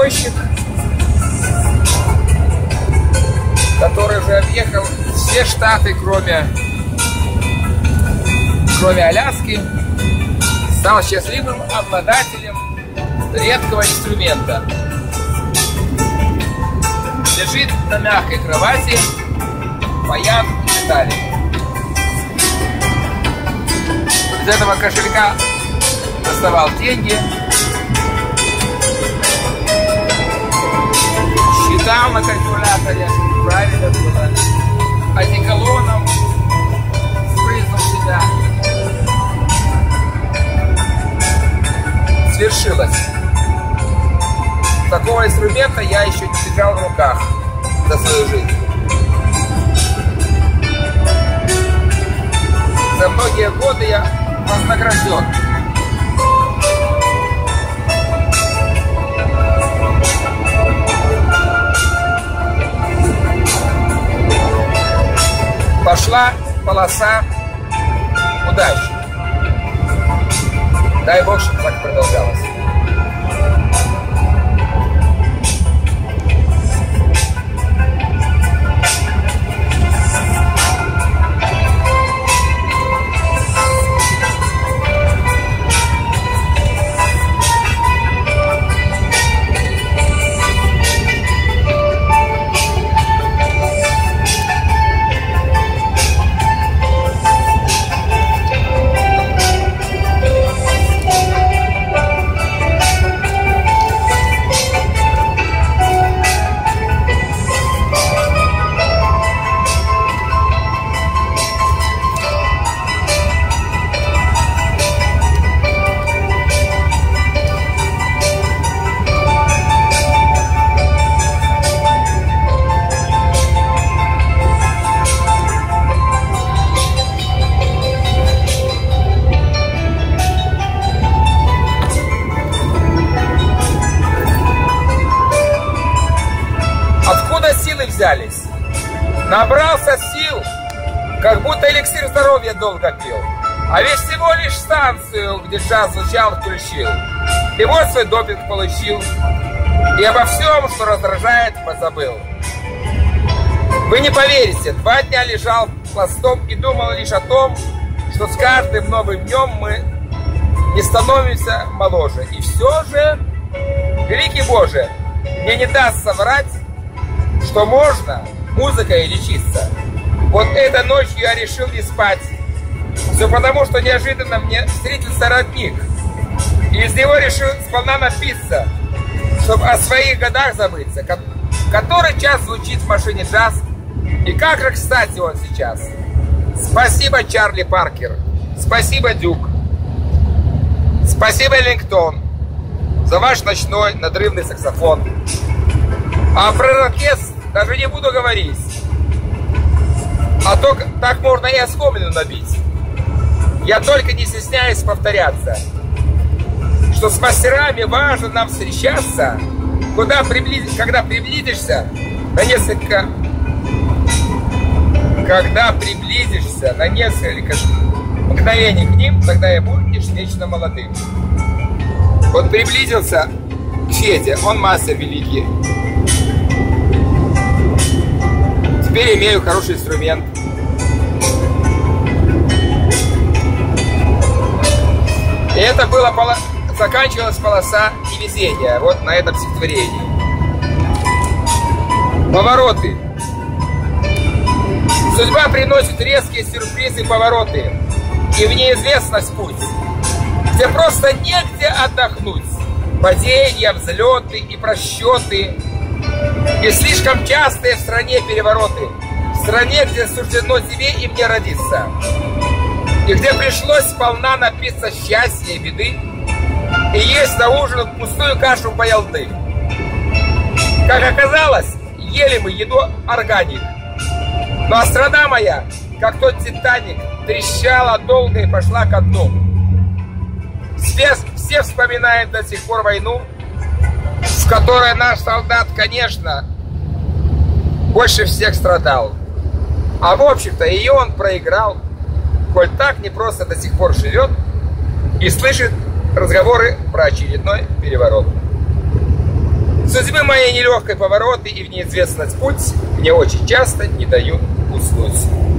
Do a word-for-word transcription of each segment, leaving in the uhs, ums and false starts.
дальнобойщик, который уже объехал все штаты, кроме, кроме Аляски, стал счастливым обладателем редкого инструмента. Лежит на мягкой кровати, паян детали. Из этого кошелька доставал деньги, считал на калькуляторе, правильно было, одеколоном спрызнул себя. Свершилось. Такого инструмента я еще не держал в руках за свою жизнь. За многие годы я вознагражден. Пошла полоса удачи. Дай Бог, чтобы так продолжалось. Взялись. Набрался сил, как будто эликсир здоровья долго пил. А ведь всего лишь станцию, где джаз звучал, включил. И вот свой допинг получил. И обо всем, что раздражает, позабыл. Вы не поверите, два дня лежал пластом и думал лишь о том, что с каждым новым днем мы не становимся моложе. И все же, великий Боже, мне не даст соврать, что можно музыкой лечиться. Вот этой ночью я решил не спать. Все потому, что неожиданно мне встретился родник. И из него решил сполна напиться, чтобы о своих годах забыться. Который час звучит в машине джаз, и как же кстати он сейчас. Спасибо, Чарли Паркер. Спасибо, Дюк. Спасибо, Эллингтон, за ваш ночной надрывный саксофон. А про оркестр даже не буду говорить. А то так можно и оскомину набить. Я только не стесняюсь повторяться, что с мастерами важно нам встречаться, куда приблиз... когда приблизишься на несколько... Когда приблизишься на несколько мгновений к ним, тогда и будешь вечно молодым. Вот приблизился к Феде, он мастер великий. Теперь имею хороший инструмент. И это было поло... заканчивалась полоса невезения. Вот на этом стихотворении. Повороты. Судьба приносит резкие сюрпризы и повороты. И в неизвестность путь, где просто негде отдохнуть. Падения, взлеты и просчеты. И слишком частые в стране перевороты. В стране, где суждено тебе и мне родиться. И где пришлось сполна напиться счастья и беды. И есть на ужин пустую кашу поелды. Как оказалось, ели мы еду органик. Но а страна моя, как тот Титаник, трещала долго и пошла ко дну. Все, все вспоминают до сих пор войну, в которой наш солдат, конечно, больше всех страдал. А в общем-то ее он проиграл, коль так непросто до сих пор живет и слышит разговоры про очередной переворот. Судьбы моей нелегкой повороты и в неизвестность путь мне очень часто не дают уснуть.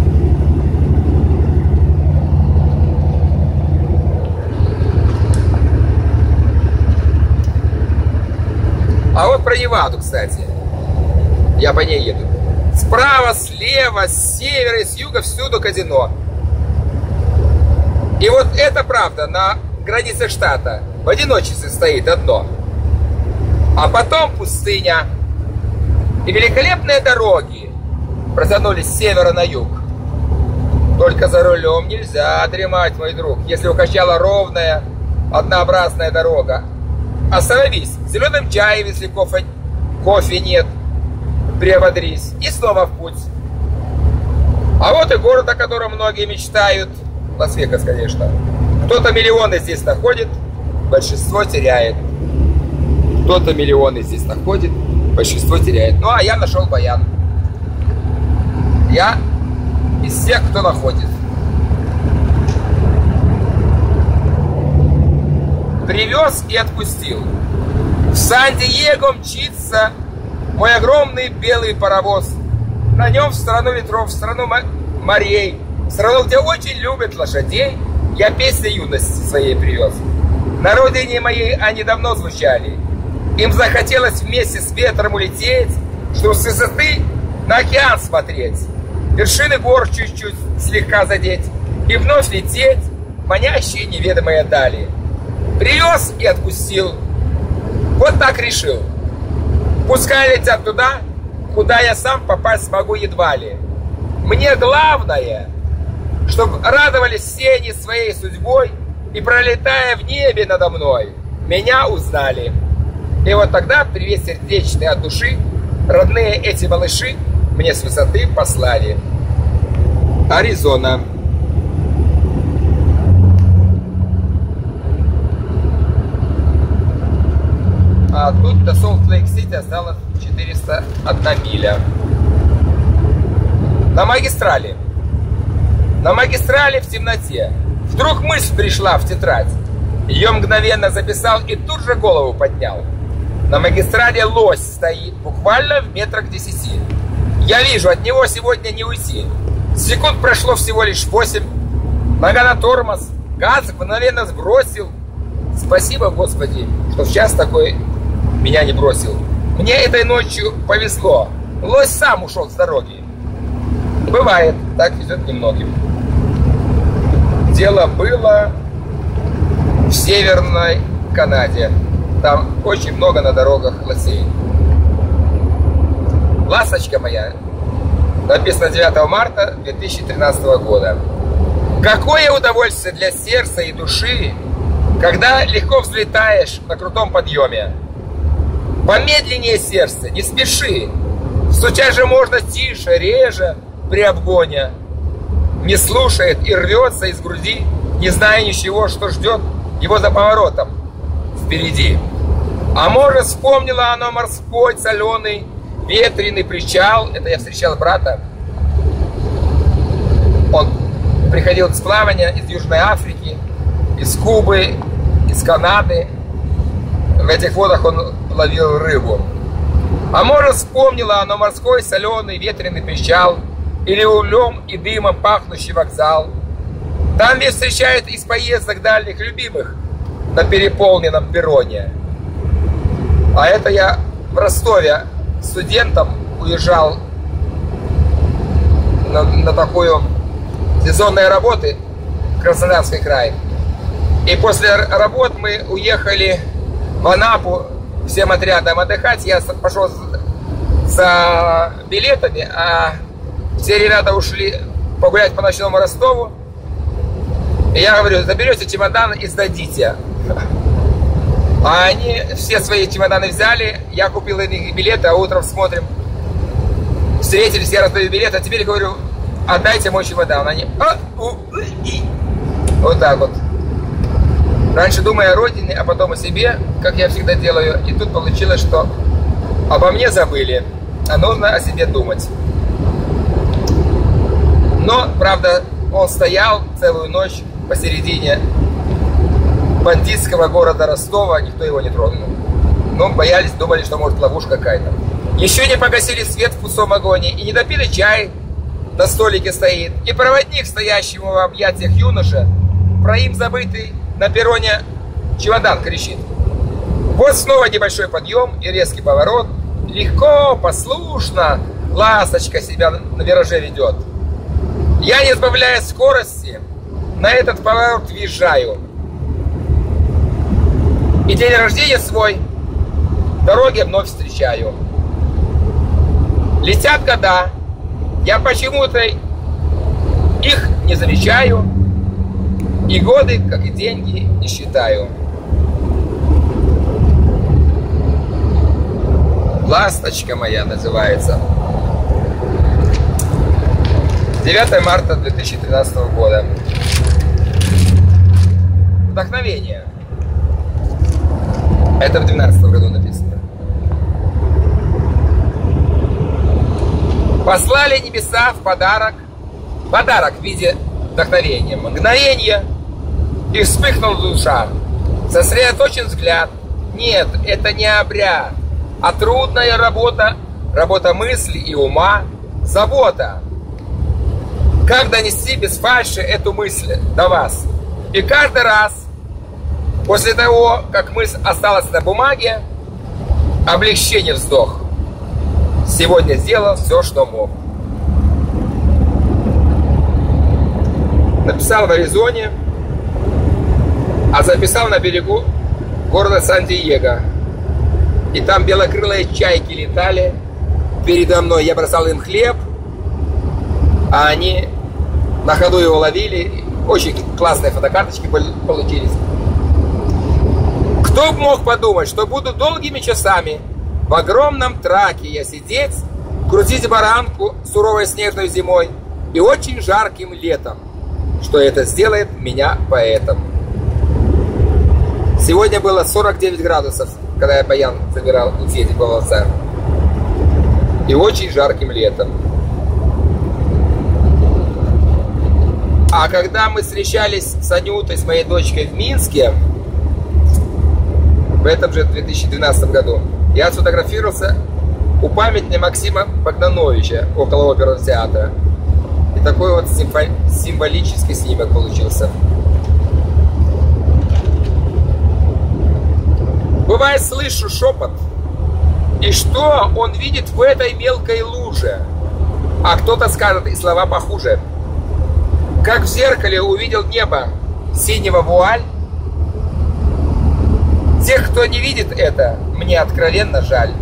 А вот про Неваду, кстати. Я по ней еду. Справа, слева, с севера и с юга всюду казино. И вот это правда, на границе штата в одиночестве стоит одно. А потом пустыня. И великолепные дороги протянулись с севера на юг. Только за рулем нельзя дремать, мой друг. Если укачала ровная, однообразная дорога, остановись, зеленым чаем, если кофе, кофе нет, приободрись и снова в путь. А вот и город, о котором многие мечтают. Лас-Вегас, конечно. Кто-то миллионы здесь находит, большинство теряет. Кто-то миллионы здесь находит, большинство теряет. Ну, а я нашел баян. Я из всех, кто находит. Привез и отпустил. В Сан-Диего мчится мой огромный белый паровоз. На нем в страну ветров, в страну морей, в страну, где очень любят лошадей, я песни юности своей привез. На родине моей они давно звучали. Им захотелось вместе с ветром улететь, чтобы с высоты на океан смотреть, вершины гор чуть-чуть слегка задеть и вновь лететь в манящие неведомые дали. Привез и отпустил. Вот так решил. Пускай летят туда, куда я сам попасть смогу едва ли. Мне главное, чтобы радовались все они своей судьбой и, пролетая в небе надо мной, меня узнали. И вот тогда привет сердечный от души родные эти малыши мне с высоты послали. Аризона. А тут до Солт-Лейк-Сити осталось четыреста одна миля. На магистрали. На магистрали в темноте. Вдруг мысль пришла в тетрадь. Ее мгновенно записал и тут же голову поднял. На магистрали лось стоит, буквально в метрах десяти. Я вижу, от него сегодня не уйти. Секунд прошло всего лишь восемь. Нога на тормоз, газ мгновенно сбросил. Спасибо, Господи, что в час такой меня не бросил. Мне этой ночью повезло. Лось сам ушел с дороги. Бывает, так везет немногим. Дело было в Северной Канаде. Там очень много на дорогах лосей. Ласточка моя. Написано девятого марта две тысячи тринадцатого года. Какое удовольствие для сердца и души, когда легко взлетаешь на крутом подъеме. Помедленнее сердце, не спеши. Стучать же можно тише, реже при обгоне. Не слушает и рвется из груди, не зная ничего, что ждет его за поворотом впереди. А может, вспомнила оно морской, соленый, ветреный причал. Это я встречал брата. Он приходил с плавания из Южной Африки, из Кубы, из Канады. В этих водах он ловил рыбу. А может, вспомнила оно морской, соленый, ветреный причал, или углем и дымом пахнущий вокзал. Там ведь встречают из поездок дальних любимых на переполненном перроне. А это я в Ростове студентом уезжал на, на такую сезонные работы в Краснодарский край. И после работ мы уехали в Анапу всем отрядом отдыхать. Я пошел за билетами, а все ребята ушли погулять по ночному Ростову. И я говорю, заберете чемодан и сдадите. А они все свои чемоданы взяли, я купил их билеты, а утром смотрим, встретились, я раздаю билеты, а теперь говорю, отдайте мой чемодан. Они, а, у, и. Вот так вот. Раньше думая о родине, а потом о себе, как я всегда делаю, и тут получилось, что обо мне забыли, а нужно о себе думать. Но, правда, он стоял целую ночь посередине бандитского города Ростова, никто его не тронул. Но боялись, думали, что может ловушка какая-то. Еще не погасили свет в пустом вагоне и не допили чай, на столике стоит. И проводник, стоящему в объятиях юноша, про им забытый на перроне чемодан кричит. Вот снова небольшой подъем и резкий поворот. Легко, послушно ласточка себя на вираже ведет. Я, не сбавляя скорости, на этот поворот въезжаю. И день рождения свой в дороге вновь встречаю. Летят года, я почему-то их не замечаю, и годы, как и деньги, не считаю. «Ласточка моя» называется. девятое марта две тысячи тринадцатого года. Вдохновение. Это в двенадцатом году написано. Послали небеса в подарок, подарок в виде вдохновения, мгновение, и вспыхнула душа. Сосредоточен взгляд. Нет, это не обряд, а трудная работа, работа мысли и ума, забота. Как донести без фальши эту мысль до вас? И каждый раз, после того, как мысль осталась на бумаге, облегчение, вздох. Сегодня сделал все, что мог. Написал в Аризоне, а записал на берегу города Сан-Диего. И там белокрылые чайки летали передо мной. Я бросал им хлеб, а они на ходу его ловили. Очень классные фотокарточки получились. Кто бы мог подумать, что буду долгими часами в огромном траке я сидеть, крутить баранку суровой снежной зимой и очень жарким летом, что это сделает меня поэтом. Сегодня было сорок девять градусов, когда я баян собирал у Феди по волосам. И очень жарким летом. А когда мы встречались с Анютой, с моей дочкой в Минске, в этом же две тысячи двенадцатом году, я сфотографировался у памятника Максима Богдановича около оперного театра. И такой вот символический снимок получился. Бывает, слышу шепот, и что он видит в этой мелкой луже? А кто-то скажет и слова похуже. Как в зеркале увидел небо синего вуаль. Тех, кто не видит это, мне откровенно жаль.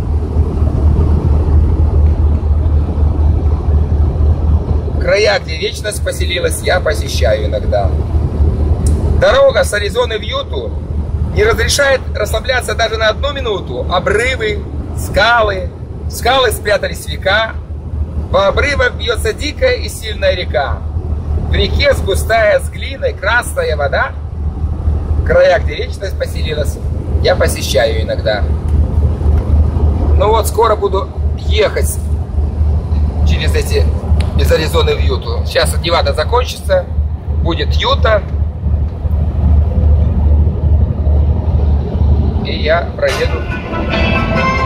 Края, где вечность поселилась, я посещаю иногда. Дорога с Аризоны в Юту не разрешает расслабляться даже на одну минуту. Обрывы, скалы, скалы спрятались в века. По обрывам бьется дикая и сильная река. В реке сгустая с глиной красная вода. Края, где вечность поселилась, я посещаю иногда. Ну вот, скоро буду ехать через эти, из Аризоны в Юту. Сейчас Невада закончится, будет Юта. И я проеду